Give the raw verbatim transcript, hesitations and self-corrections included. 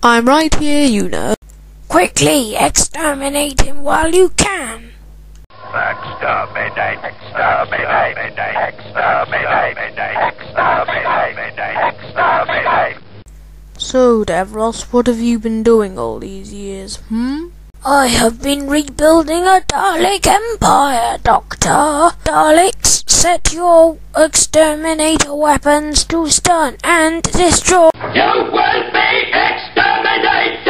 I'm right here, you know. Quickly, exterminate him while you can. Exterminate, exterminate, exterminate, exterminate, exterminate. So, Davros, what have you been doing all these years, hmm? I have been rebuilding a Dalek empire, Doctor. Daleks, set your exterminator weapons to stun and destroy. You will be exterminated!